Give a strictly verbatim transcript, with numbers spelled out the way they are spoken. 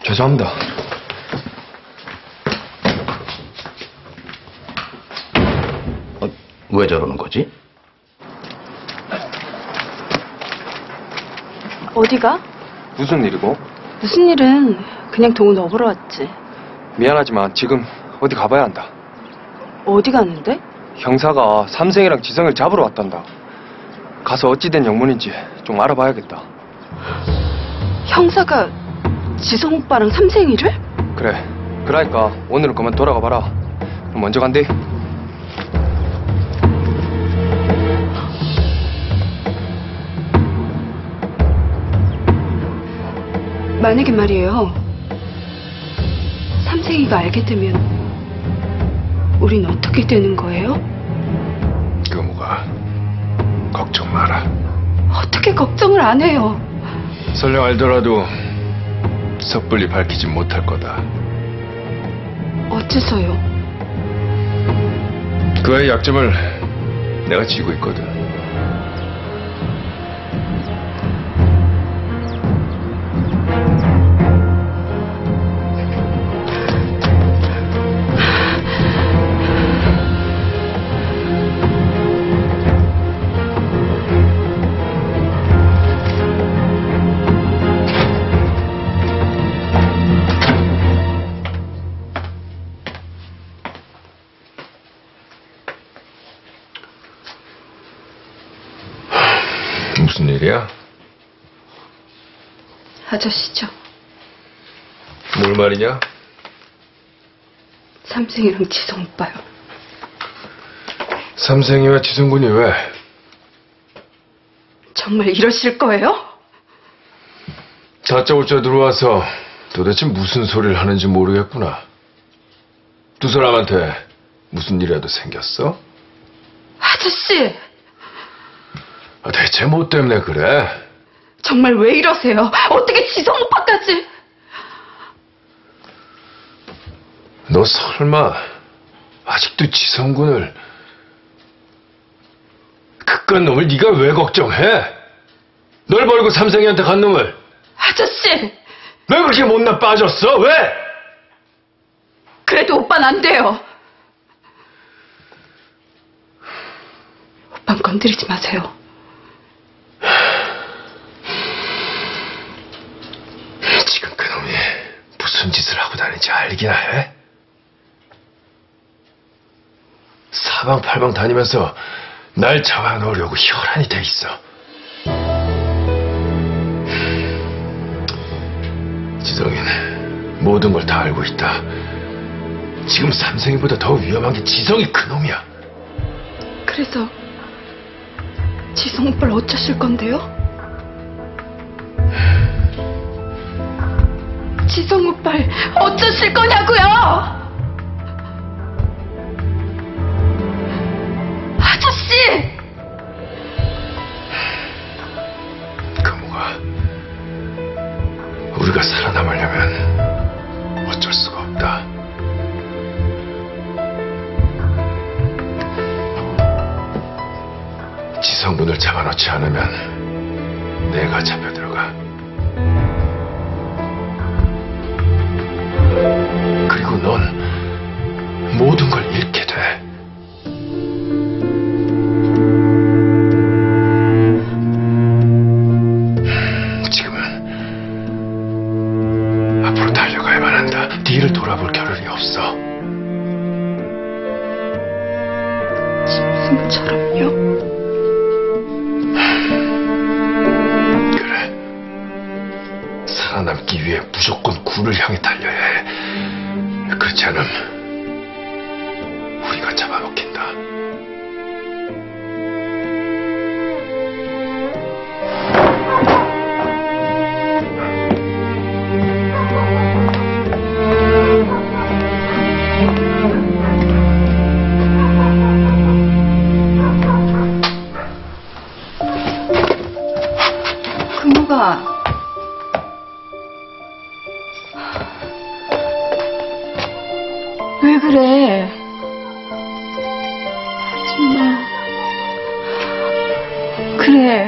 죄송합니다. 어, 왜 저러는 거지? 어디가? 무슨 일이고? 무슨 일은 그냥 동우 너 보러 왔지. 미안하지만 지금 어디 가봐야 한다. 어디 갔는데? 형사가 삼생이랑 지성을 잡으러 왔단다. 가서 어찌된 영문인지 좀 알아봐야겠다. 형사가 지성 오빠랑 삼생이를? 그래. 그러니까 오늘은 그만 돌아가 봐라. 그럼 먼저 간대. 만약에 말이에요. 삼생이가 알게 되면 우린 어떻게 되는 거예요? 금우가 걱정 마라. 어떻게 걱정을 안 해요? 설령 알더라도 섣불리 밝히진 못할 거다. 어째서요? 그 아이의 약점을 내가 쥐고 있거든. 무슨 일이야? 아저씨죠. 뭘 말이냐? 삼생이랑 지성 오빠요. 삼생이와 지성군이 왜? 정말 이러실 거예요? 다짜고짜 들어와서 도대체 무슨 소리를 하는지 모르겠구나. 두 사람한테 무슨 일이라도 생겼어? 아저씨! 아, 대체 뭐 때문에 그래? 정말 왜 이러세요? 어떻게 지성 오빠까지? 너 설마 아직도 지성군을 그깟 놈을 네가 왜 걱정해? 널 버리고 삼생이한테 간 놈을 아저씨! 왜 그렇게 못나 빠졌어? 왜? 그래도 오빠는 안 돼요. 오빠는 건드리지 마세요. 지금 그놈이 무슨 짓을 하고 다니는지 알기나 해? 사방팔방 다니면서 날 잡아놓으려고 혈안이 돼 있어. 지성이는 모든 걸 다 알고 있다. 지금 삼생이보다 더 위험한 게 지성이 그놈이야. 그래서 지성 오빠를 어쩌실 건데요? 지성 오빠를 어쩌실 거냐고요? 아저씨! 금우가 우리가 살아남으려면 어쩔 수가 없다. 지성군을 잡아놓지 않으면 내가 잡혀들어가. 그리고 넌 모든 걸 잃게 돼. 지금은 앞으로 달려가야만 한다. 뒤를 돌아볼 겨를이 없어. 짐승처럼요? 그래. 살아남기 위해 무조건 굴을 향해 달려야 해. 그렇지 않으면 우리가 잡아먹힌다. 금우가 왜 그래? 하지마. 그래.